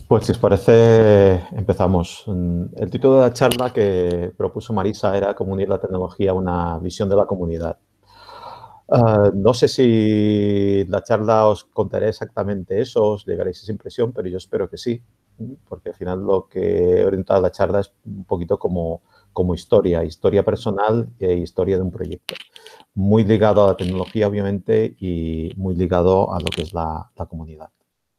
Pues si os parece, empezamos. El título de la charla que propuso Marisa era cómo unir la tecnología a una visión de la comunidad. No sé si la charla os contaré exactamente eso, os llegaréis esa impresión, pero yo espero que sí, porque al final lo que he orientado la charla es un poquito como historia personal e historia de un proyecto. Muy ligado a la tecnología, obviamente, y muy ligado a lo que es la comunidad.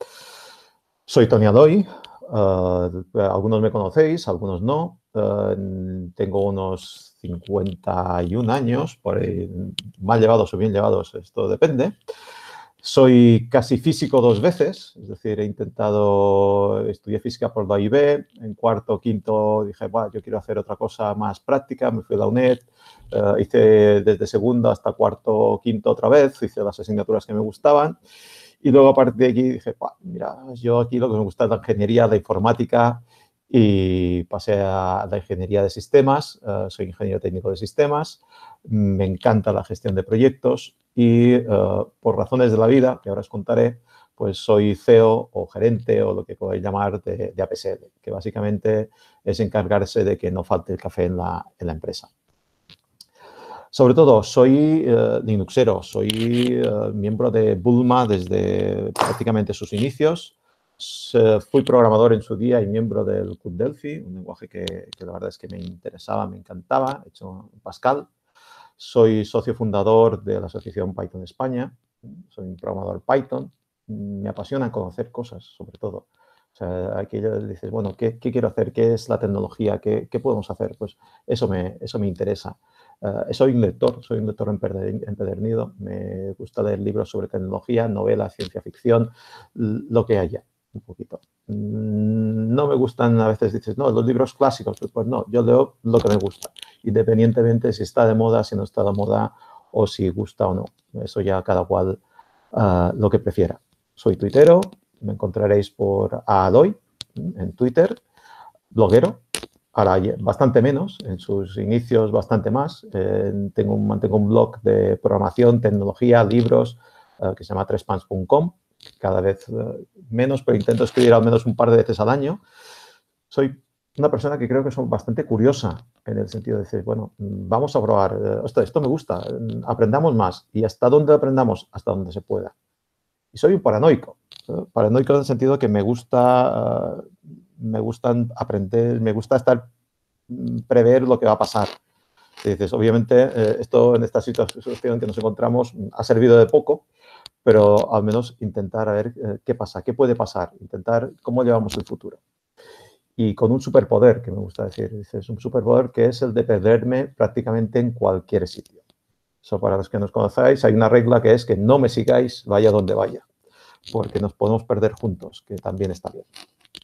Soy Tony Aloy, algunos me conocéis, algunos no. Tengo unos 51 años, por ahí, mal llevados o bien llevados, esto depende. Soy casi físico 2 veces, es decir, estudié física por la UIB, en cuarto, quinto dije, yo quiero hacer otra cosa más práctica, me fui a la UNED, hice desde segundo hasta cuarto, quinto otra vez, hice las asignaturas que me gustaban. Y luego a partir de aquí dije, mira, yo aquí lo que me gusta es la ingeniería, la informática, y pasé a la ingeniería de sistemas. Soy ingeniero técnico de sistemas, me encanta la gestión de proyectos y por razones de la vida, que ahora os contaré, pues soy CEO o gerente o lo que podéis llamar de APSL, que básicamente es encargarse de que no falte el café en la empresa. Sobre todo, soy Linuxero, soy miembro de Bulma desde prácticamente sus inicios. Fui programador en su día y miembro del Club Delphi, un lenguaje que la verdad es que me interesaba, me encantaba, hecho en Pascal. Soy socio fundador de la asociación Python España, soy un programador Python. Me apasiona conocer cosas, sobre todo. O sea, aquí dices, bueno, ¿qué quiero hacer? ¿Qué es la tecnología? ¿Qué podemos hacer? Pues eso me interesa. Soy un lector empedernido. Me gusta leer libros sobre tecnología, novelas, ciencia ficción, lo que haya, un poquito. No me gustan, a veces dices, no, los libros clásicos. Pues no, yo leo lo que me gusta, independientemente si está de moda, si no está de moda o si gusta o no. Eso ya cada cual lo que prefiera. Soy tuitero, me encontraréis por Aloy en Twitter, bloguero. Ahora bastante menos, en sus inicios bastante más. Mantengo un blog de programación, tecnología, libros, que se llama trespans.com. Cada vez menos, pero intento escribir al menos un par de veces al año. Soy una persona que creo que son bastante curiosa, en el sentido de decir, bueno, vamos a probar, esto me gusta, aprendamos más. ¿Y hasta dónde aprendamos? Hasta donde se pueda. Y soy un paranoico. Paranoico en el sentido que me gustan aprender, me gusta prever lo que va a pasar. Y dices, obviamente, esto en esta situación que nos encontramos ha servido de poco, pero al menos intentar a ver qué pasa, qué puede pasar, intentar cómo llevamos el futuro. Y con un superpoder, que me gusta decir, dices, un superpoder que es el de perderme prácticamente en cualquier sitio. Eso para los que nos conocáis, hay una regla que es que no me sigáis, vaya donde vaya, porque nos podemos perder juntos, que también está bien.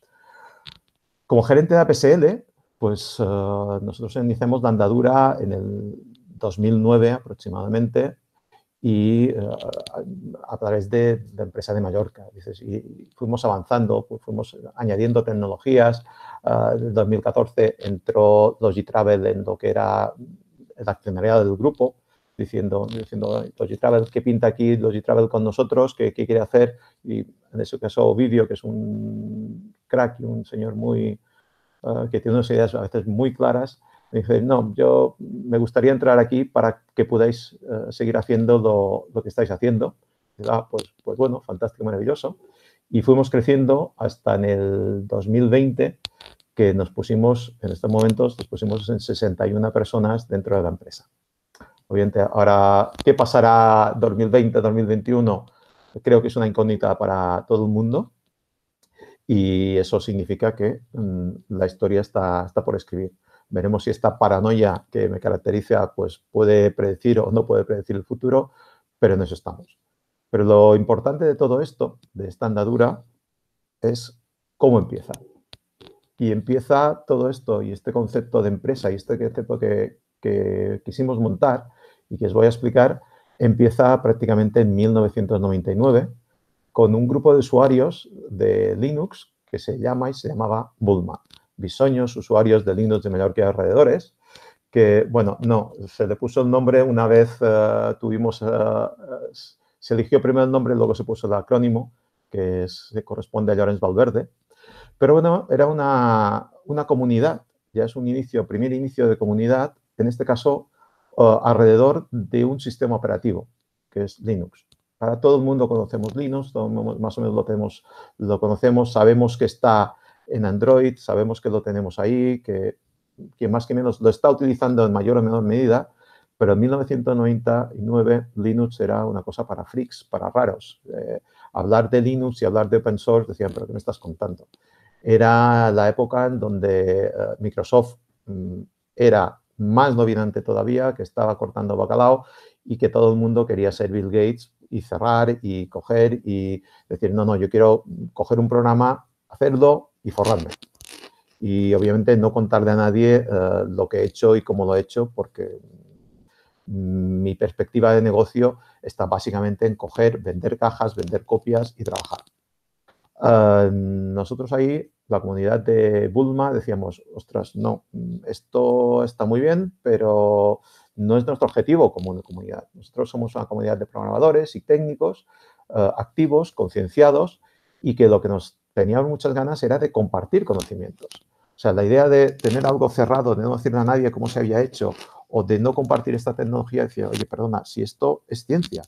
Como gerente de APSL, pues nosotros iniciamos la andadura en el 2009 aproximadamente y a través de la empresa de Mallorca. Y fuimos avanzando, pues fuimos añadiendo tecnologías. En 2014 entró Logitravel en lo que era el accionariado del grupo, diciendo Logitravel, ¿qué pinta aquí Logitravel con nosotros? ¿Qué quiere hacer? Y en ese caso Ovidio, que es un crack y un señor que tiene unas ideas a veces muy claras, me dice, no, yo me gustaría entrar aquí para que podáis seguir haciendo lo que estáis haciendo. Y, pues bueno, fantástico, maravilloso. Y fuimos creciendo hasta en el 2020, que en estos momentos, nos pusimos en 61 personas dentro de la empresa. Obviamente, ahora, ¿qué pasará 2020, 2021? Creo que es una incógnita para todo el mundo. Y eso significa que la historia está por escribir. Veremos si esta paranoia que me caracteriza pues puede predecir o no puede predecir el futuro, pero en eso estamos. Pero lo importante de todo esto, de esta andadura, es cómo empieza. Y empieza todo esto y este concepto de empresa y este concepto que quisimos montar y que os voy a explicar, empieza prácticamente en 1999 con un grupo de usuarios de Linux que se llamaba Bulma. Bisoños, usuarios de Linux de Mallorca y alrededores, que, bueno, no, se le puso el nombre una vez se eligió primero el nombre, luego se puso el acrónimo, que corresponde a Llorenç Valverde, Pero bueno, era una comunidad, ya es un inicio, primer inicio de comunidad, en este caso, alrededor de un sistema operativo, que es Linux. Para todo el mundo conocemos Linux, todo el mundo más o menos lo conocemos, sabemos que está en Android, sabemos que lo tenemos ahí, que más que menos lo está utilizando en mayor o menor medida, pero en 1999 Linux era una cosa para freaks, para raros. Hablar de Linux y hablar de open source decían, ¿pero qué me estás contando? Era la época en donde Microsoft era más dominante todavía, que estaba cortando bacalao y que todo el mundo quería ser Bill Gates y cerrar y coger y decir, no, no, yo quiero coger un programa, hacerlo y forrarme. Y obviamente no contarle a nadie lo que he hecho y cómo lo he hecho, porque mi perspectiva de negocio está básicamente en coger, vender cajas, vender copias y trabajar. Nosotros ahí, la comunidad de Bulma, decíamos, ostras, no, esto está muy bien, pero no es nuestro objetivo como una comunidad. Nosotros somos una comunidad de programadores y técnicos activos, concienciados, y que lo que nos teníamos muchas ganas era de compartir conocimientos. O sea, la idea de tener algo cerrado, de no decirle a nadie cómo se había hecho, o de no compartir esta tecnología, decía, oye, perdona, si esto es ciencia,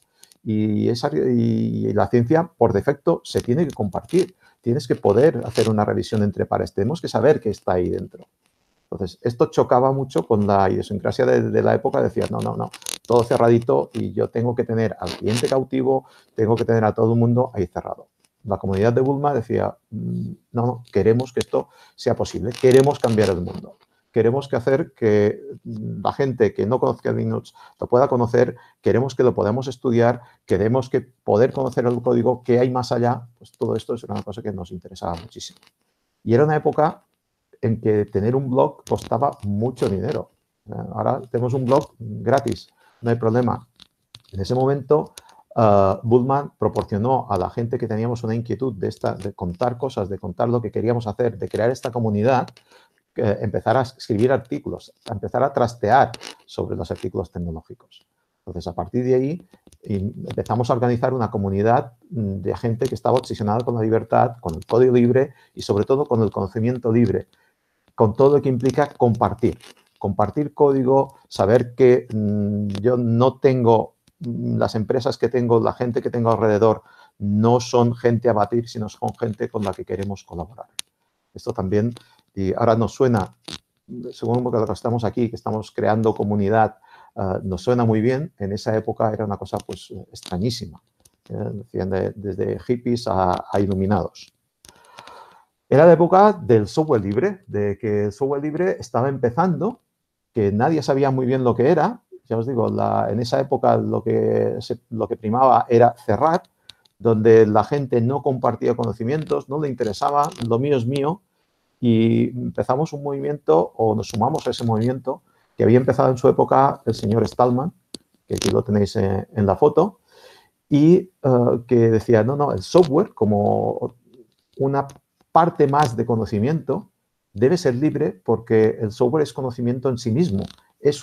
y la ciencia, por defecto, se tiene que compartir. Tienes que poder hacer una revisión entre pares. Tenemos que saber qué está ahí dentro. Entonces, esto chocaba mucho con la idiosincrasia de la época. Decía, no, no, no, todo cerradito y yo tengo que tener al cliente cautivo, tengo que tener a todo el mundo ahí cerrado. La comunidad de Bulma decía, no, no, queremos que esto sea posible, queremos cambiar el mundo. Queremos que hacer que la gente que no conozca Linux lo pueda conocer, queremos que lo podamos estudiar, queremos que poder conocer el código, qué hay más allá, pues todo esto es una cosa que nos interesaba muchísimo. Y era una época en que tener un blog costaba mucho dinero. Ahora tenemos un blog gratis, no hay problema. En ese momento, Bulma proporcionó a la gente que teníamos una inquietud de contar cosas, de contar lo que queríamos hacer, de crear esta comunidad, empezar a escribir artículos, a empezar a trastear sobre los artículos tecnológicos. Entonces, a partir de ahí, empezamos a organizar una comunidad de gente que estaba obsesionada con la libertad, con el código libre y, sobre todo, con el conocimiento libre, con todo lo que implica compartir. Compartir código, saber que yo no tengo, las empresas que tengo, la gente que tengo alrededor, no son gente a batir, sino son gente con la que queremos colaborar. Esto también, y ahora nos suena, según lo que estamos aquí, que estamos creando comunidad, nos suena muy bien. En esa época era una cosa pues extrañísima, desde hippies a iluminados. Era la época del software libre, de que el software libre estaba empezando, que nadie sabía muy bien lo que era. Ya os digo, en esa época lo que primaba era cerrar, donde la gente no compartía conocimientos, no le interesaba, lo mío es mío, y empezamos un movimiento, o nos sumamos a ese movimiento, que había empezado en su época el señor Stallman, que aquí lo tenéis en la foto, y que decía, no, no, el software como una parte más de conocimiento debe ser libre porque el software es conocimiento en sí mismo. Es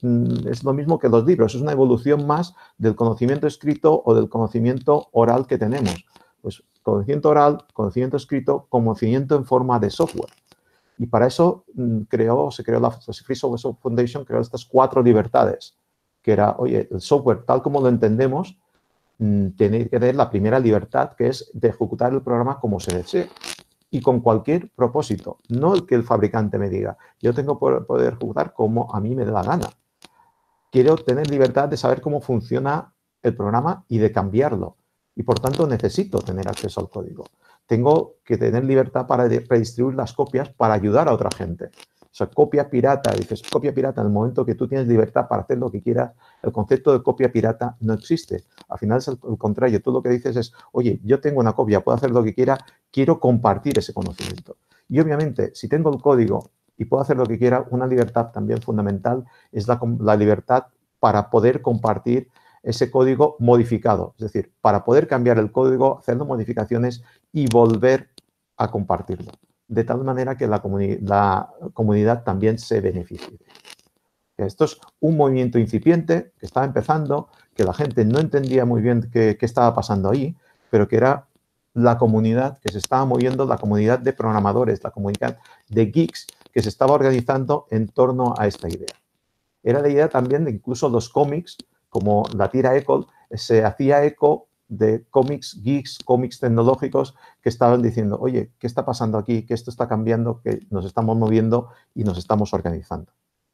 lo mismo que los libros, es una evolución más del conocimiento escrito o del conocimiento oral que tenemos. Pues conocimiento oral, conocimiento escrito, conocimiento en forma de software. Y para eso se creó la Free Software Foundation, creó estas 4 libertades, que era, oye, el software tal como lo entendemos, tiene que tener la primera libertad, que es de ejecutar el programa como se desee y con cualquier propósito, no el que el fabricante me diga. Yo tengo que poder ejecutar como a mí me dé la gana. Quiero tener libertad de saber cómo funciona el programa y de cambiarlo. Y por tanto necesito tener acceso al código. Tengo que tener libertad para redistribuir las copias para ayudar a otra gente. O sea, copia pirata, dices copia pirata, en el momento que tú tienes libertad para hacer lo que quieras, el concepto de copia pirata no existe. Al final es el contrario. Tú lo que dices es, oye, yo tengo una copia, puedo hacer lo que quiera, quiero compartir ese conocimiento. Y obviamente, si tengo el código y puedo hacer lo que quiera, una libertad también fundamental es la libertad para poder compartir ese código modificado. Es decir, para poder cambiar el código, hacerlo modificaciones y volver a compartirlo. De tal manera que la comunidad también se beneficie. Esto es un movimiento incipiente que estaba empezando, que la gente no entendía muy bien qué estaba pasando ahí, pero que era la comunidad que se estaba moviendo, la comunidad de programadores, la comunidad de geeks que se estaba organizando en torno a esta idea. Era la idea también de incluso los cómics, como la tira Eco, se hacía eco de cómics geeks, cómics tecnológicos que estaban diciendo, oye, ¿qué está pasando aquí? Que esto está cambiando, que nos estamos moviendo y nos estamos organizando.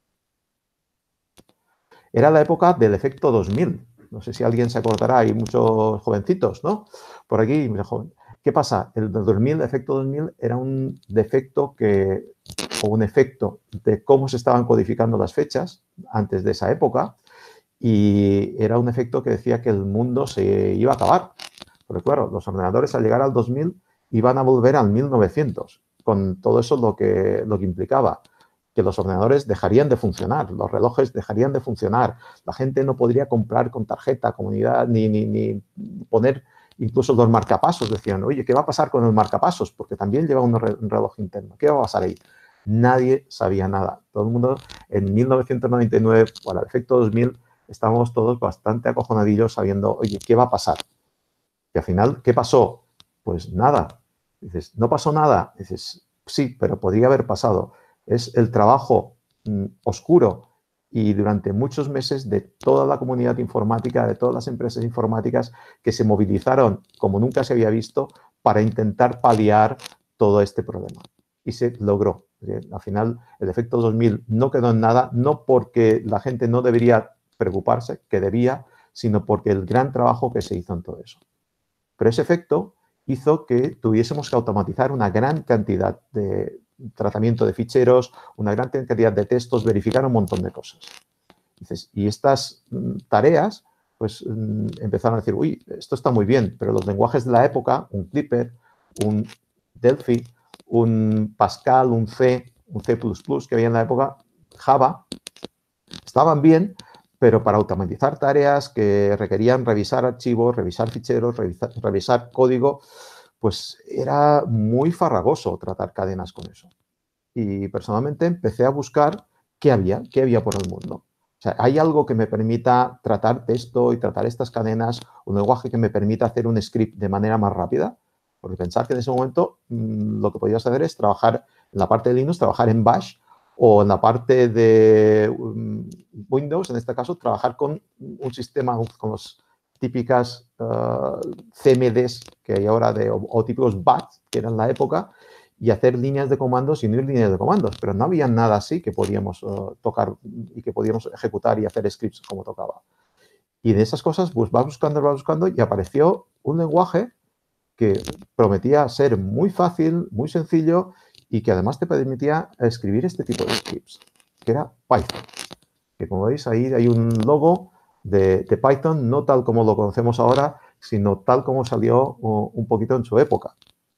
Era la época del efecto 2000. No sé si alguien se acordará, hay muchos jovencitos, ¿no? Por aquí, ¿qué pasa? El 2000, el efecto 2000 era un defecto o un efecto de cómo se estaban codificando las fechas antes de esa época, y era un efecto que decía que el mundo se iba a acabar. Porque claro, los ordenadores al llegar al 2000 iban a volver al 1900, con todo eso lo que implicaba. Que los ordenadores dejarían de funcionar, los relojes dejarían de funcionar, la gente no podría comprar con tarjeta, comunidad, ni poner incluso los marcapasos. Decían, oye, ¿qué va a pasar con el marcapasos? Porque también lleva un reloj interno. ¿Qué va a pasar ahí? Nadie sabía nada. Todo el mundo en 1999, o al efecto 2000, estábamos todos bastante acojonadillos sabiendo, oye, ¿qué va a pasar? Y al final, ¿qué pasó? Pues nada. Dices, ¿no pasó nada? Dices, sí, pero podría haber pasado. Es el trabajo oscuro y durante muchos meses de toda la comunidad informática, de todas las empresas informáticas que se movilizaron como nunca se había visto para intentar paliar todo este problema. Y se logró. Al final, el efecto 2000 no quedó en nada, no porque la gente no debería preocuparse, que debía, sino porque el gran trabajo que se hizo en todo eso. Pero ese efecto hizo que tuviésemos que automatizar una gran cantidad de tratamiento de ficheros, una gran cantidad de textos, verificar un montón de cosas. Y estas tareas, pues empezaron a decir, uy, esto está muy bien, pero los lenguajes de la época, un Clipper, un Delphi, un Pascal, un C++ que había en la época, Java, estaban bien, pero para automatizar tareas que requerían revisar archivos, revisar ficheros, revisar código, pues era muy farragoso tratar cadenas con eso. Y personalmente empecé a buscar qué había por el mundo. O sea, ¿hay algo que me permita tratar esto y tratar estas cadenas, un lenguaje que me permita hacer un script de manera más rápida? Porque pensar que en ese momento lo que podías hacer es trabajar en la parte de Linux, trabajar en Bash, o en la parte de Windows, en este caso, trabajar con un sistema, con los típicas CMDs que hay ahora o típicos BAT, que eran en la época, y hacer líneas de comandos y no ir líneas de comandos, pero no había nada así que podíamos tocar y que podíamos ejecutar y hacer scripts como tocaba. Y de esas cosas, pues vas buscando y apareció un lenguaje que prometía ser muy fácil, muy sencillo y que además te permitía escribir este tipo de scripts, que era Python. Que como veis ahí hay un logo de Python, no tal como lo conocemos ahora, sino tal como salió un poquito en su época.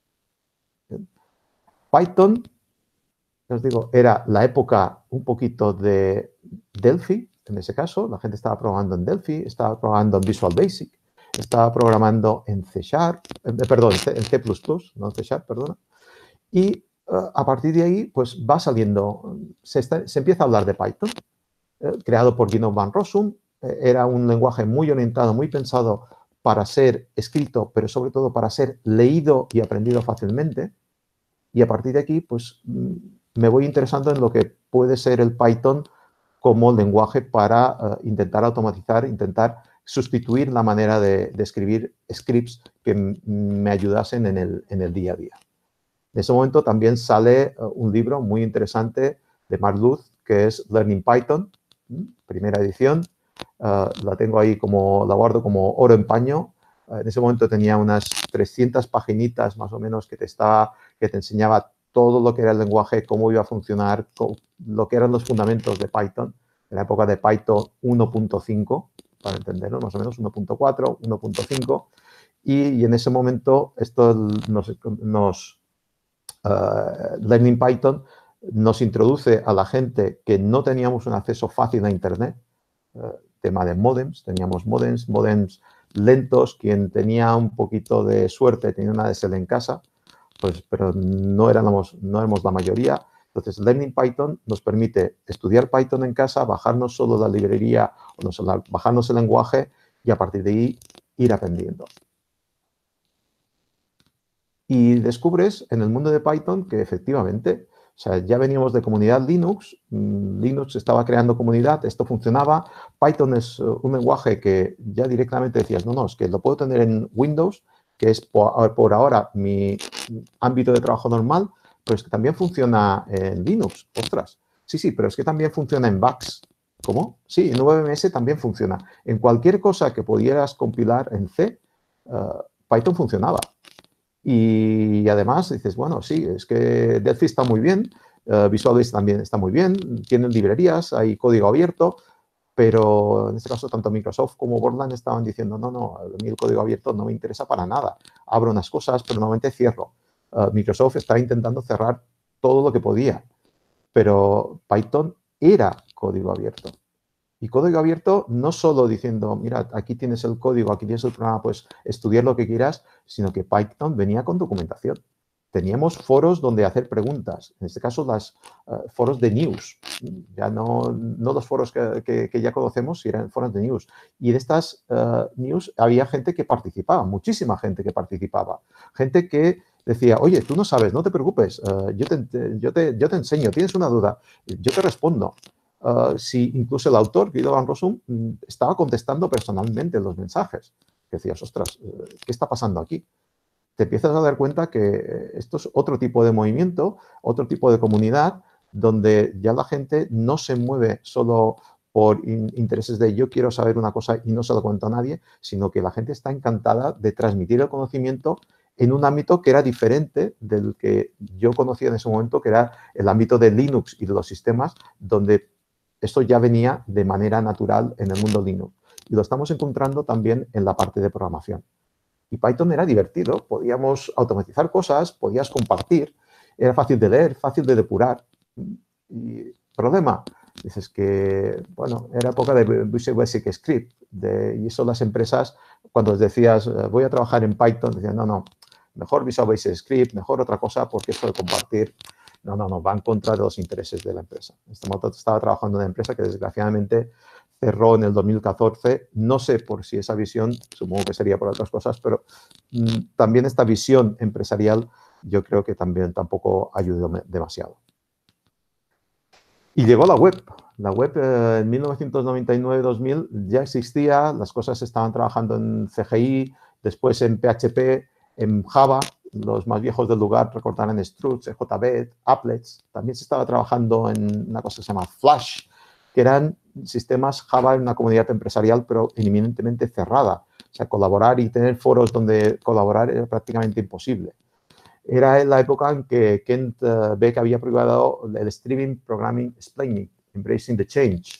Python, os digo, era la época un poquito de Delphi, en ese caso, la gente estaba programando en Delphi, estaba programando en Visual Basic, estaba programando en C#, perdón, en C++, no en C#, perdona, y a partir de ahí, pues va saliendo, se empieza a hablar de Python, creado por Guido van Rossum, era un lenguaje muy orientado, muy pensado para ser escrito, pero sobre todo para ser leído y aprendido fácilmente. Y a partir de aquí, pues me voy interesando en lo que puede ser el Python como lenguaje para intentar automatizar, intentar sustituir la manera de escribir scripts que me ayudasen en el día a día. En ese momento también sale un libro muy interesante de Mark Luth, que es Learning Python, primera edición. La tengo ahí la guardo como oro en paño. En ese momento tenía unas 300 paginitas más o menos que te enseñaba todo lo que era el lenguaje, cómo iba a funcionar, lo que eran los fundamentos de Python, en la época de Python 1.5, para entenderlo, más o menos 1.4, 1.5. Y en ese momento esto Learning Python nos introduce a la gente que no teníamos un acceso fácil a Internet, tema de modems, teníamos modems lentos, quien tenía un poquito de suerte tenía una DSL en casa, pues, pero no éramos la mayoría. Entonces, Learning Python nos permite estudiar Python en casa, bajarnos solo la librería, bajarnos el lenguaje y a partir de ahí ir aprendiendo. Y descubres en el mundo de Python que efectivamente, o sea, ya veníamos de comunidad Linux, Linux estaba creando comunidad, esto funcionaba. Python es un lenguaje que ya directamente decías, no, no, es que lo puedo tener en Windows, que es por ahora mi ámbito de trabajo normal, pero es que también funciona en Linux. Ostras, sí, sí, pero es que también funciona en VAX. ¿Cómo? Sí, en VMS también funciona. En cualquier cosa que pudieras compilar en C, Python funcionaba. Y además dices, bueno, sí, es que Delphi está muy bien, Visual Basic también está muy bien, tienen librerías, hay código abierto, pero en este caso tanto Microsoft como Borland estaban diciendo, no, no, a mí el código abierto no me interesa para nada. Abro unas cosas, pero normalmente cierro. Microsoft está intentando cerrar todo lo que podía, pero Python era código abierto. Y código abierto no solo diciendo, mira, aquí tienes el código, aquí tienes el programa, pues estudiar lo que quieras, sino que Python venía con documentación. Teníamos foros donde hacer preguntas, en este caso los foros de news, ya no los foros que ya conocemos, sino eran foros de news. Y de estas news había gente que participaba, muchísima gente que participaba, gente que decía, oye, tú no sabes, no te preocupes, yo te enseño, tienes una duda, yo te respondo. Si incluso el autor, Guido van Rossum, estaba contestando personalmente los mensajes. Que decías, ostras, ¿qué está pasando aquí? Te empiezas a dar cuenta que esto es otro tipo de movimiento, otro tipo de comunidad, donde ya la gente no se mueve solo por intereses de yo quiero saber una cosa y no se lo cuento a nadie, sino que la gente está encantada de transmitir el conocimiento en un ámbito que era diferente del que yo conocía en ese momento, que era el ámbito de Linux y de los sistemas, donde esto ya venía de manera natural en el mundo Linux. Y lo estamos encontrando también en la parte de programación. Y Python era divertido, podíamos automatizar cosas, podías compartir, era fácil de leer, fácil de depurar. Y problema, dices que, bueno, era época de Visual Basic Script, y eso las empresas, cuando les decías, voy a trabajar en Python, decían, no, no, mejor Visual Basic Script, mejor otra cosa, porque esto de compartir, no, va en contra de los intereses de la empresa. Estaba trabajando en una empresa que desgraciadamente cerró en el 2014. No sé por si esa visión, supongo que sería por otras cosas, pero también esta visión empresarial yo creo que también tampoco ayudó demasiado. Y llegó la web. La web en 1999-2000 ya existía, las cosas estaban trabajando en CGI, después en PHP, en Java, los más viejos del lugar recordarán Struts, JBeat, Applets. También se estaba trabajando en una cosa que se llama Flash, que eran sistemas Java en una comunidad empresarial, pero eminentemente cerrada. O sea, colaborar y tener foros donde colaborar era prácticamente imposible. Era en la época en que Kent Beck había privado el Streaming Programming Explaining, Embracing the Change.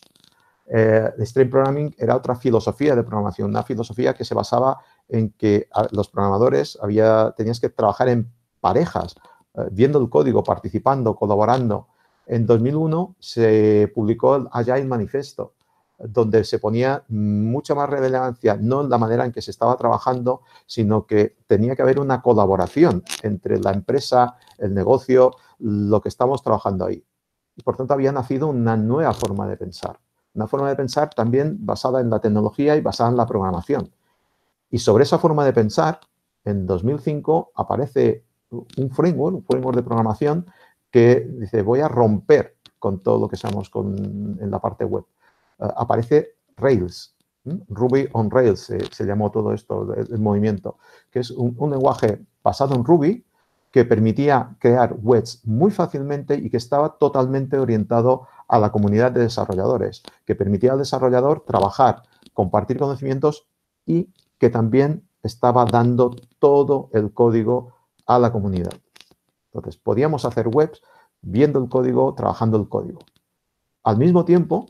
El Stream Programming era otra filosofía de programación, una filosofía que se basaba en que los programadores tenías que trabajar en parejas, viendo el código, participando, colaborando. En 2001 se publicó el Agile Manifesto, donde se ponía mucha más relevancia, no en la manera en que se estaba trabajando, sino que tenía que haber una colaboración entre la empresa, el negocio, lo que estamos trabajando ahí. Y por tanto había nacido una nueva forma de pensar. Una forma de pensar también basada en la tecnología y basada en la programación. Y sobre esa forma de pensar, en 2005 aparece un framework de programación que dice, voy a romper con todo lo que sabemos en la parte web. Aparece Rails, Ruby on Rails se llamó todo esto, el movimiento, que es un lenguaje basado en Ruby que permitía crear webs muy fácilmente y que estaba totalmente orientado a la comunidad de desarrolladores, que permitía al desarrollador trabajar, compartir conocimientos y que también estaba dando todo el código a la comunidad. Entonces, podíamos hacer webs viendo el código, trabajando el código. Al mismo tiempo,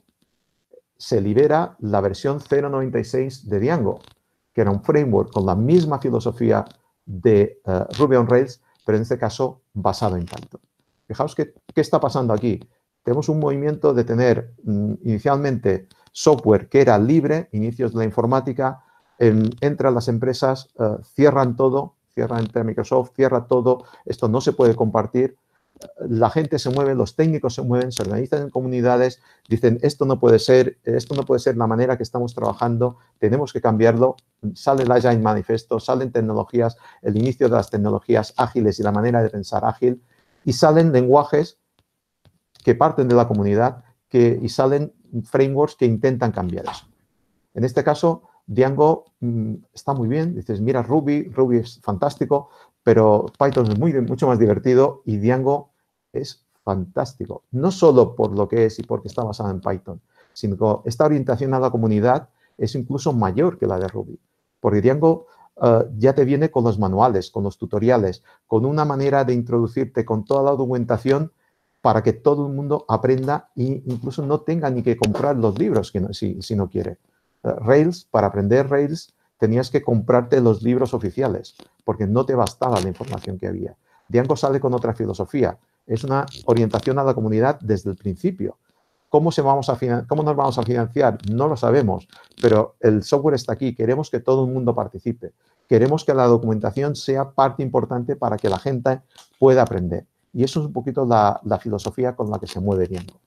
se libera la versión 0.96 de Django, que era un framework con la misma filosofía de Ruby on Rails, pero en este caso basado en Python. Fijaos qué está pasando aquí. Tenemos un movimiento de tener inicialmente software que era libre, inicios de la informática, entran las empresas, cierran todo, cierra entre Microsoft, cierra todo, esto no se puede compartir, la gente se mueve, los técnicos se mueven, se organizan en comunidades, dicen esto no puede ser la manera que estamos trabajando, tenemos que cambiarlo. Sale el Agile Manifesto, salen tecnologías, el inicio de las tecnologías ágiles y la manera de pensar ágil, y salen lenguajes que parten de la comunidad y salen frameworks que intentan cambiar eso. En este caso, Django está muy bien. Dices, mira, Ruby es fantástico, pero Python es mucho más divertido y Django es fantástico. No solo por lo que es y porque está basado en Python, sino que esta orientación a la comunidad es incluso mayor que la de Ruby. Porque Django ya te viene con los manuales, con los tutoriales, con una manera de introducirte con toda la documentación para que todo el mundo aprenda e incluso no tenga ni que comprar los libros si no quiere. Rails, para aprender Rails, tenías que comprarte los libros oficiales, porque no te bastaba la información que había. Django sale con otra filosofía. Es una orientación a la comunidad desde el principio. ¿Cómo nos vamos a financiar? No lo sabemos, pero el software está aquí. Queremos que todo el mundo participe. Queremos que la documentación sea parte importante para que la gente pueda aprender. Y eso es un poquito la filosofía con la que se mueve Django.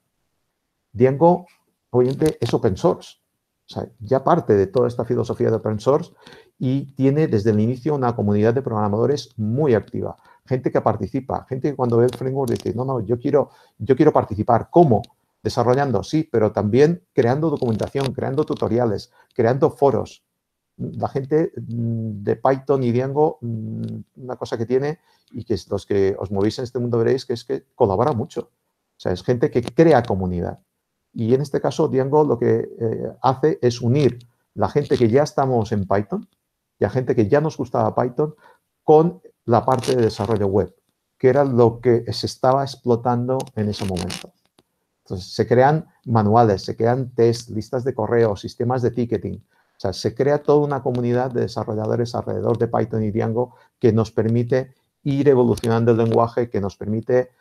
Django, obviamente, es open source. O sea, ya parte de toda esta filosofía de open source y tiene desde el inicio una comunidad de programadores muy activa. Gente que participa, gente que cuando ve el framework dice, no, yo quiero participar. ¿Cómo? Desarrollando, sí, pero también creando documentación, creando tutoriales, creando foros. La gente de Python y Django, una cosa que tiene y que los que os movéis en este mundo veréis que es que colabora mucho. O sea, es gente que crea comunidad. Y en este caso, Django lo que hace es unir la gente que ya estamos en Python y a gente que ya nos gustaba Python con la parte de desarrollo web, que era lo que se estaba explotando en ese momento. Entonces, se crean manuales, se crean tests, listas de correo, sistemas de ticketing. O sea, se crea toda una comunidad de desarrolladores alrededor de Python y Django que nos permite ir evolucionando el lenguaje, que nos permite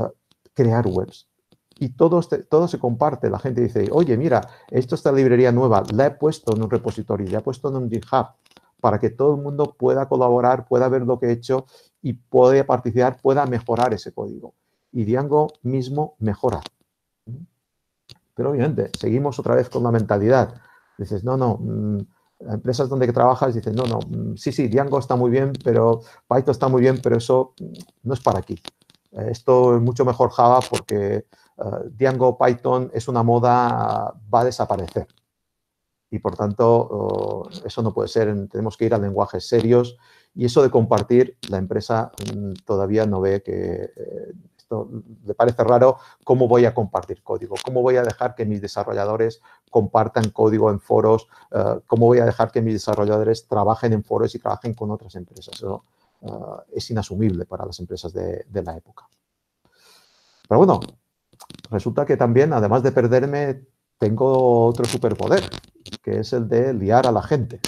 crear webs. Y todo se comparte. La gente dice, oye, mira, esta librería nueva, la he puesto en un repositorio, la he puesto en un GitHub, para que todo el mundo pueda colaborar, pueda ver lo que he hecho y pueda participar, pueda mejorar ese código. Y Django mismo mejora. Pero obviamente, seguimos otra vez con la mentalidad. Dices, empresas donde trabajas, dices, sí, Django está muy bien, pero Python está muy bien, pero eso no es para aquí. Esto es mucho mejor Java porque Django, Python es una moda, va a desaparecer. Y por tanto, eso no puede ser, tenemos que ir a lenguajes serios. Y eso de compartir, la empresa todavía no ve que esto le parece raro. ¿Cómo voy a compartir código? ¿Cómo voy a dejar que mis desarrolladores compartan código en foros? ¿Cómo voy a dejar que mis desarrolladores trabajen en foros y trabajen con otras empresas? Eso es inasumible para las empresas de la época. Pero bueno, resulta que también, además de perderme, tengo otro superpoder, que es el de liar a la gente.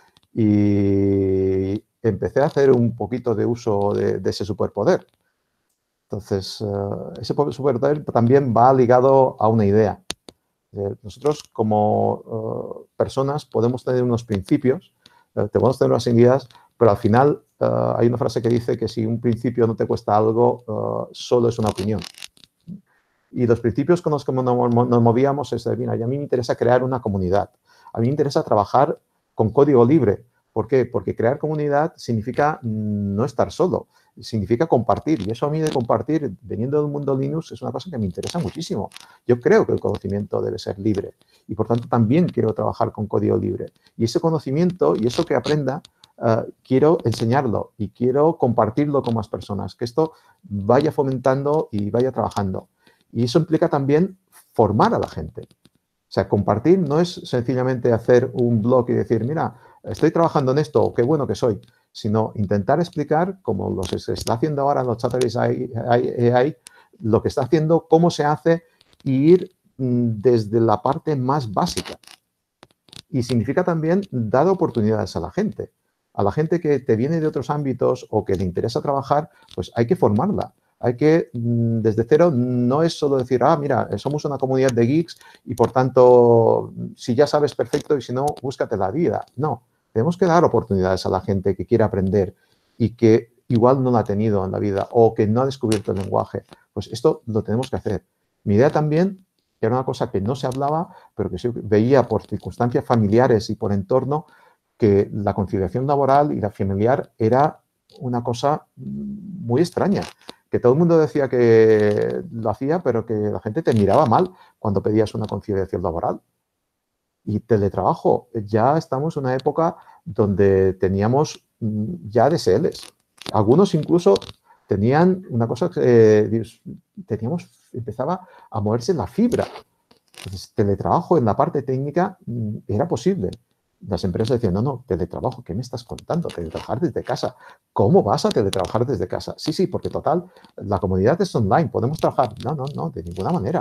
Y empecé a hacer un poquito de uso de ese superpoder. Entonces, ese superpoder también va ligado a una idea. Nosotros, como personas, podemos tener unos principios, podemos tener unas ideas, pero al final hay una frase que dice que si un principio no te cuesta algo, solo es una opinión. Y los principios con los que nos movíamos es, mira, y a mí me interesa crear una comunidad. A mí me interesa trabajar con código libre. ¿Por qué? Porque crear comunidad significa no estar solo, significa compartir. Y eso a mí de compartir, veniendo del mundo Linux, es una cosa que me interesa muchísimo. Yo creo que el conocimiento debe ser libre y, por tanto, también quiero trabajar con código libre. Y ese conocimiento y eso que aprenda, quiero enseñarlo y quiero compartirlo con más personas, que esto vaya fomentando y vaya trabajando. Y eso implica también formar a la gente. O sea, compartir no es sencillamente hacer un blog y decir, mira, estoy trabajando en esto, qué bueno que soy, sino intentar explicar, como lo que se está haciendo ahora en los Chatterix AI, lo que está haciendo, cómo se hace, y ir desde la parte más básica. Y significa también dar oportunidades a la gente. A la gente que te viene de otros ámbitos o que le interesa trabajar, pues hay que formarla. Hay que, desde cero, no es solo decir, mira, somos una comunidad de geeks y, por tanto, si ya sabes, perfecto, y si no, búscate la vida. No, tenemos que dar oportunidades a la gente que quiere aprender y que igual no la ha tenido en la vida o que no ha descubierto el lenguaje. Pues esto lo tenemos que hacer. Mi idea también era una cosa que no se hablaba, pero que sí veía por circunstancias familiares y por entorno, que la conciliación laboral y la familiar era una cosa muy extraña, que todo el mundo decía que lo hacía, pero que la gente te miraba mal cuando pedías una conciliación laboral. Y teletrabajo, ya estamos en una época donde teníamos ya DSLs. Algunos incluso tenían una cosa que empezaba a moverse la fibra. Entonces, teletrabajo en la parte técnica era posible. Las empresas decían, no, teletrabajo, ¿qué me estás contando? Teletrabajar desde casa. ¿Cómo vas a teletrabajar desde casa? Sí, porque total, la comunidad es online, podemos trabajar. No, de ninguna manera.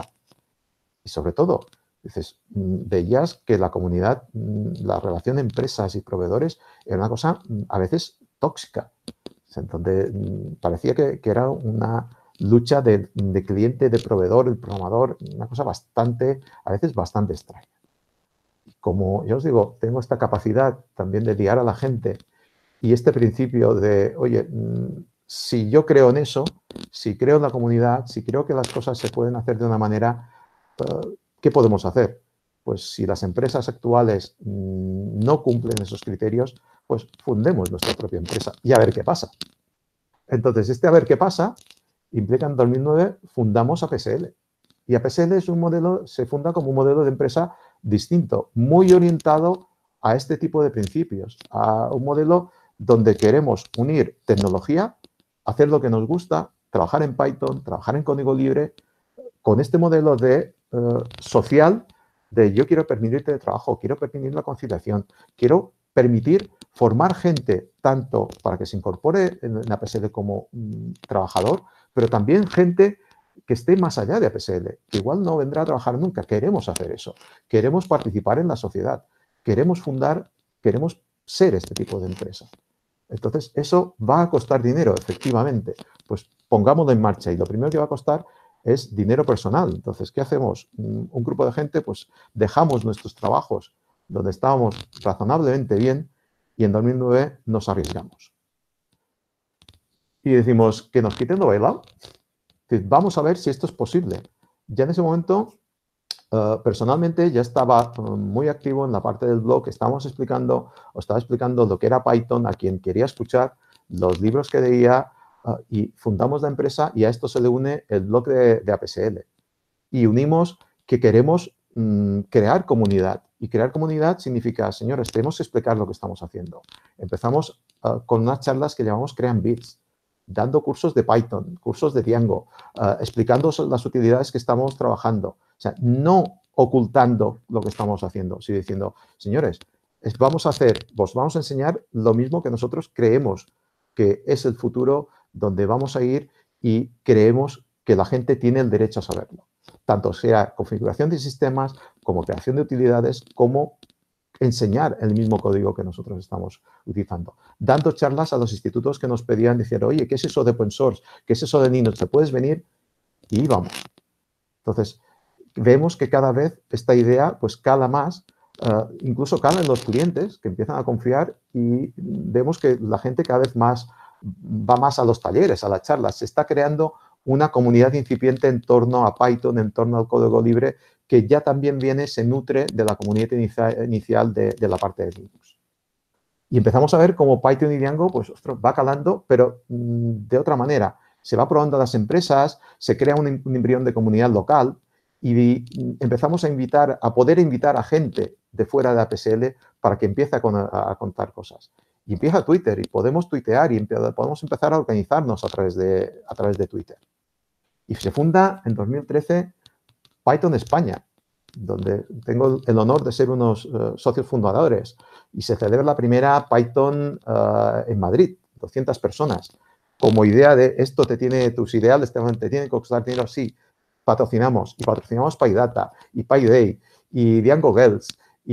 Y sobre todo, dices, veías que la comunidad, la relación de empresas y proveedores era una cosa a veces tóxica, donde parecía que era una lucha de cliente, de proveedor, el programador, una cosa a veces bastante extraña. Como yo os digo, tengo esta capacidad también de guiar a la gente y este principio de, oye, si yo creo en eso, si creo en la comunidad, si creo que las cosas se pueden hacer de una manera, ¿qué podemos hacer? Pues si las empresas actuales no cumplen esos criterios, pues fundemos nuestra propia empresa y a ver qué pasa. Entonces, a ver qué pasa implica en 2009 fundamos APSL. Y APSL es un modelo, se funda como un modelo de empresa distinto, muy orientado a este tipo de principios, a un modelo donde queremos unir tecnología, hacer lo que nos gusta, trabajar en Python, trabajar en código libre, con este modelo de social de yo quiero permitirte el trabajo, quiero permitir la conciliación, quiero permitir formar gente tanto para que se incorpore en APSL como trabajador, pero también gente que esté más allá de APSL, que igual no vendrá a trabajar nunca. Queremos hacer eso, queremos participar en la sociedad, queremos fundar, queremos ser este tipo de empresa. Entonces, eso va a costar dinero, efectivamente. Pues pongámoslo en marcha y lo primero que va a costar es dinero personal. Entonces, ¿qué hacemos? Un grupo de gente, pues dejamos nuestros trabajos donde estábamos razonablemente bien y en 2009 nos arriesgamos. Y decimos, que nos quiten lo bailado. Vamos a ver si esto es posible. Ya en ese momento, personalmente, ya estaba muy activo en la parte del blog. Estaba explicando lo que era Python a quien quería escuchar, los libros que leía, y fundamos la empresa y a esto se le une el blog de APSL. Y unimos que queremos crear comunidad. Y crear comunidad significa, señores, tenemos que explicar lo que estamos haciendo. Empezamos con unas charlas que llamamos Crean Bits, dando cursos de Python, cursos de Django, explicando las utilidades que estamos trabajando. O sea, no ocultando lo que estamos haciendo, sino diciendo, señores, vamos a enseñar lo mismo que nosotros creemos que es el futuro donde vamos a ir y creemos que la gente tiene el derecho a saberlo. Tanto sea configuración de sistemas, como creación de utilidades, como enseñar el mismo código que nosotros estamos utilizando. Dando charlas a los institutos que nos pedían, decir, oye, ¿qué es eso de open source? ¿Qué es eso de Linux? ¿Te puedes venir? Y íbamos. Entonces, vemos que cada vez esta idea pues cala más, incluso cala en los clientes que empiezan a confiar y vemos que la gente cada vez más va más a los talleres, a las charlas. Se está creando una comunidad incipiente en torno a Python, en torno al código libre, que ya también se nutre de la comunidad inicial de la parte de Linux. Y empezamos a ver cómo Python y Django pues, ostras, va calando, pero de otra manera. Se va probando a las empresas, se crea un embrión de comunidad local y empezamos a poder invitar a gente de fuera de APSL para que empiece a contar cosas. Y empieza Twitter y podemos tuitear y podemos empezar a organizarnos a través de Twitter. Y se funda en 2013 Python España, donde tengo el honor de ser unos socios fundadores. Y se celebra la primera Python en Madrid, 200 personas. Como idea de esto tus ideales te tienen que costar dinero, sí. Patrocinamos. Y patrocinamos PyData y PyDay y Django Girls.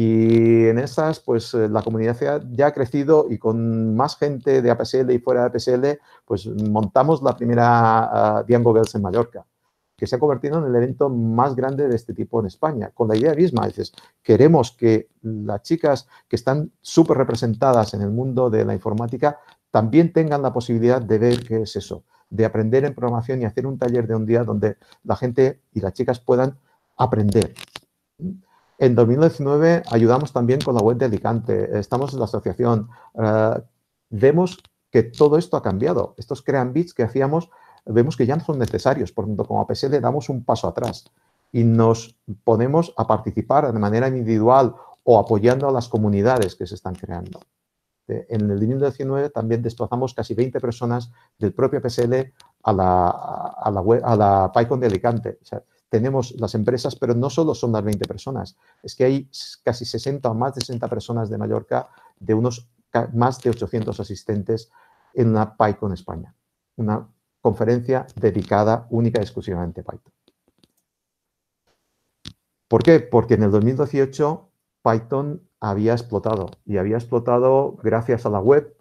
Y en esas, pues la comunidad ya ha crecido y con más gente de APSL y fuera de APSL, pues montamos la primera Django Girls en Mallorca, que se ha convertido en el evento más grande de este tipo en España, con la idea misma. Dices, queremos que las chicas que están súper representadas en el mundo de la informática también tengan la posibilidad de ver qué es eso, de aprender en programación y hacer un taller de un día donde la gente y las chicas puedan aprender. En 2019 ayudamos también con la web de Alicante, estamos en la asociación, vemos que todo esto ha cambiado. Estos Crean Bits que hacíamos, vemos que ya no son necesarios, por tanto, como APSL damos un paso atrás y nos ponemos a participar de manera individual o apoyando a las comunidades que se están creando. En el 2019 también desplazamos casi 20 personas del propio APSL a la PyCon de Alicante. O sea, tenemos las empresas, pero no solo son las 20 personas, es que hay casi 60 o más de 60 personas de Mallorca, de unos más de 800 asistentes en la PyCon España. Una conferencia dedicada única y exclusivamente a Python. ¿Por qué? Porque en el 2018 Python había explotado y había explotado gracias a la web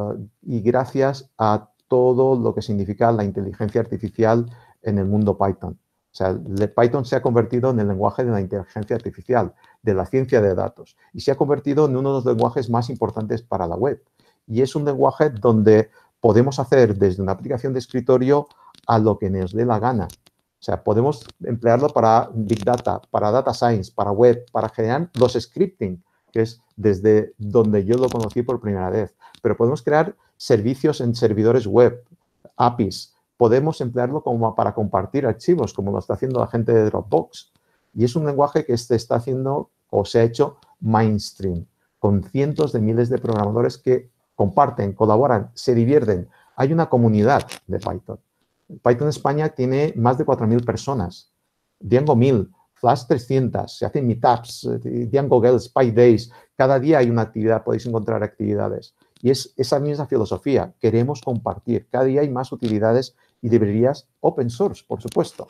y gracias a todo lo que significa la inteligencia artificial en el mundo Python. O sea, Python se ha convertido en el lenguaje de la inteligencia artificial, de la ciencia de datos, y se ha convertido en uno de los lenguajes más importantes para la web. Y es un lenguaje donde podemos hacer desde una aplicación de escritorio a lo que nos dé la gana. O sea, podemos emplearlo para Big Data, para Data Science, para web, para generar los scripting, que es desde donde yo lo conocí por primera vez. Pero podemos crear servicios en servidores web, APIs. Podemos emplearlo como para compartir archivos, como lo está haciendo la gente de Dropbox. Y es un lenguaje que se está haciendo o se ha hecho mainstream, con cientos de miles de programadores que comparten, colaboran, se divierten. Hay una comunidad de Python. Python España tiene más de 4.000 personas, Django 1.000, Flash 300, se hacen meetups, Django Girls, PyDays, cada día hay una actividad, podéis encontrar actividades. Y es esa misma filosofía, queremos compartir, cada día hay más utilidades y librerías open source, por supuesto.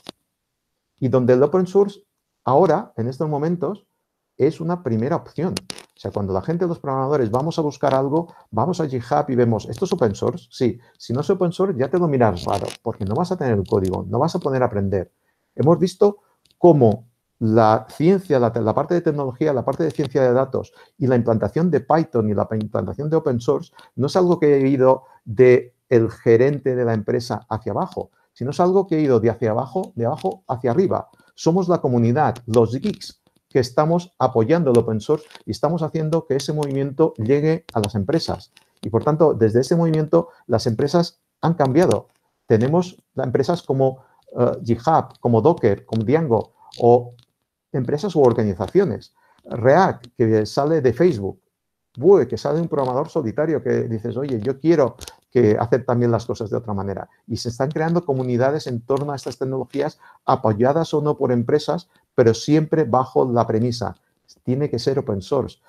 Y donde el open source ahora, en estos momentos, es una primera opción. O sea, cuando la gente, los programadores, vamos a buscar algo, vamos a GitHub y vemos, ¿esto es open source? Sí. Si no es open source, ya te lo miras raro, porque no vas a tener el código, no vas a poder aprender. Hemos visto cómo la ciencia, la parte de tecnología, la parte de ciencia de datos y la implantación de Python y la implantación de open source no es algo que ha ido del gerente de la empresa hacia abajo, sino es algo que ha ido de abajo hacia arriba. Somos la comunidad, los geeks, que estamos apoyando el open source y estamos haciendo que ese movimiento llegue a las empresas. Y, por tanto, desde ese movimiento, las empresas han cambiado. Tenemos empresas como GitHub, como Docker, como Django, o empresas u organizaciones. React, que sale de Facebook. Vue, que sale de un programador solitario que dices, oye, yo quiero hacer también las cosas de otra manera. Y se están creando comunidades en torno a estas tecnologías, apoyadas o no por empresas, pero siempre bajo la premisa, tiene que ser open source,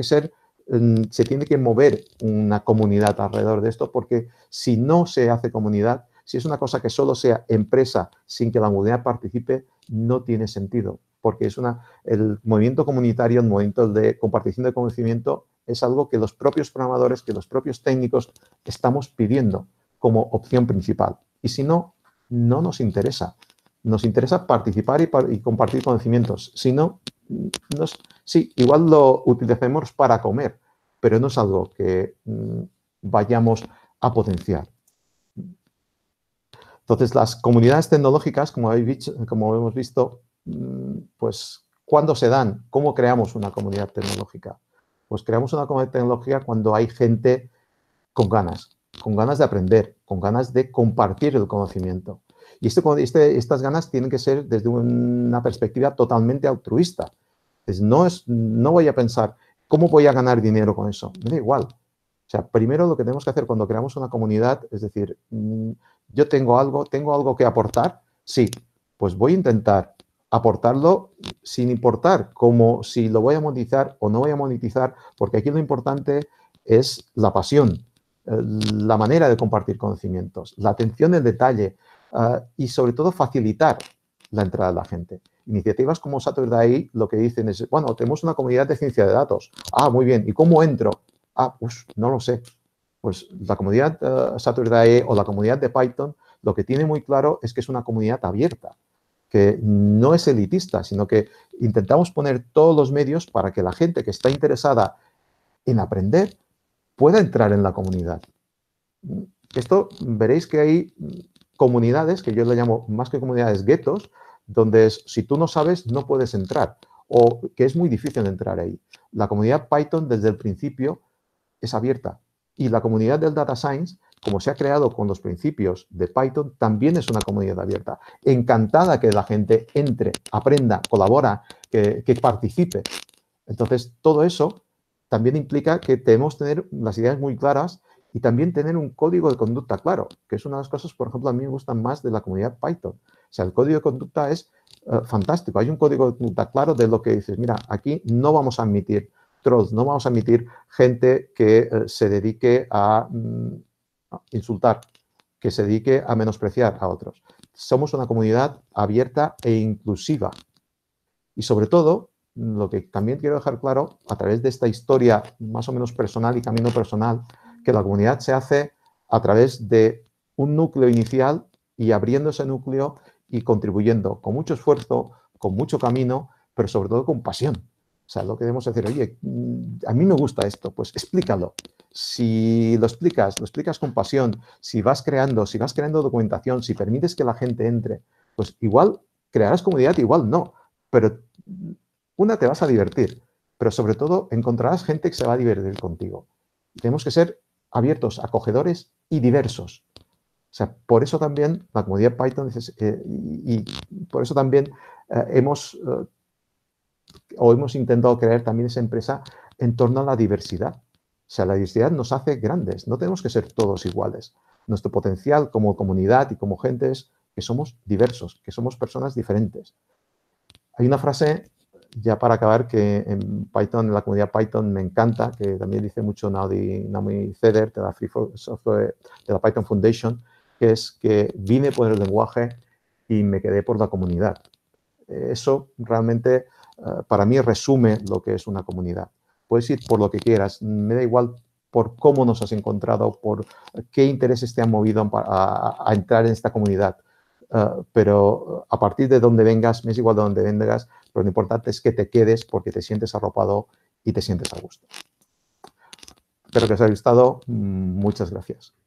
se tiene que mover una comunidad alrededor de esto, porque si no se hace comunidad, si es una cosa que solo sea empresa sin que la comunidad participe, no tiene sentido, porque el movimiento comunitario, el movimiento de compartición de conocimiento, es algo que los propios programadores, que los propios técnicos estamos pidiendo como opción principal. Y si no, no nos interesa. Nos interesa participar y compartir conocimientos. Si no, sí, igual lo utilicemos para comer, pero no es algo que vayamos a potenciar. Entonces, las comunidades tecnológicas, como hemos visto, pues, ¿cuándo se dan? ¿Cómo creamos una comunidad tecnológica? Pues creamos una comunidad tecnológica cuando hay gente con ganas de aprender, con ganas de compartir el conocimiento. Y estas ganas tienen que ser desde una perspectiva totalmente altruista. Entonces, no voy a pensar, ¿cómo voy a ganar dinero con eso? Me da igual. O sea, primero lo que tenemos que hacer cuando creamos una comunidad es decir, yo tengo algo que aportar, sí, pues voy a intentar aportarlo sin importar como si lo voy a monetizar o no voy a monetizar, porque aquí lo importante es la pasión, la manera de compartir conocimientos, la atención al detalle y sobre todo facilitar la entrada de la gente. Iniciativas como Saturday lo que dicen es, bueno, tenemos una comunidad de ciencia de datos. Ah, muy bien, ¿y cómo entro? Ah, pues no lo sé. Pues la comunidad Saturday o la comunidad de Python lo que tiene muy claro es que es una comunidad abierta, que no es elitista, sino que intentamos poner todos los medios para que la gente que está interesada en aprender pueda entrar en la comunidad. Esto veréis que hay comunidades, que yo le llamo más que comunidades, guetos, donde si tú no sabes no puedes entrar o que es muy difícil entrar ahí. La comunidad Python desde el principio es abierta y la comunidad del Data Science, como se ha creado con los principios de Python, también es una comunidad abierta. Encantada que la gente entre, aprenda, colabora, que participe. Entonces, todo eso también implica que debemos tener las ideas muy claras y también tener un código de conducta claro, que es una de las cosas, por ejemplo, a mí me gustan más de la comunidad Python. O sea, el código de conducta es fantástico. Hay un código de conducta claro de lo que dices, mira, aquí no vamos a admitir trolls, no vamos a admitir gente que se dedique a insultar, que se dedique a menospreciar a otros. Somos una comunidad abierta e inclusiva. Y sobre todo, lo que también quiero dejar claro, a través de esta historia más o menos personal y camino personal, que la comunidad se hace a través de un núcleo inicial y abriendo ese núcleo y contribuyendo con mucho esfuerzo, con mucho camino, pero sobre todo con pasión. O sea, lo que debemos decir, oye, a mí me gusta esto, pues explícalo. Si lo explicas con pasión, si vas creando documentación, si permites que la gente entre, pues igual crearás comunidad, igual no, pero una, te vas a divertir, pero sobre todo encontrarás gente que se va a divertir contigo. Tenemos que ser abiertos, acogedores y diversos. O sea, por eso también la comunidad Python y por eso también hemos intentado crear también esa empresa en torno a la diversidad. O sea, la diversidad nos hace grandes, no tenemos que ser todos iguales. Nuestro potencial como comunidad y como gente es que somos diversos, que somos personas diferentes. Hay una frase, ya para acabar, que en Python, en la comunidad Python me encanta, que también dice mucho Naomi Zeder de la Free Software, de la Python Foundation, que es que vine por el lenguaje y me quedé por la comunidad. Eso realmente para mí resume lo que es una comunidad. Puedes ir por lo que quieras, me da igual por cómo nos has encontrado, por qué intereses te han movido a entrar en esta comunidad. Pero a partir de donde vengas, me es igual de donde vengas, pero lo importante es que te quedes porque te sientes arropado y te sientes a gusto. Espero que os haya gustado. Muchas gracias.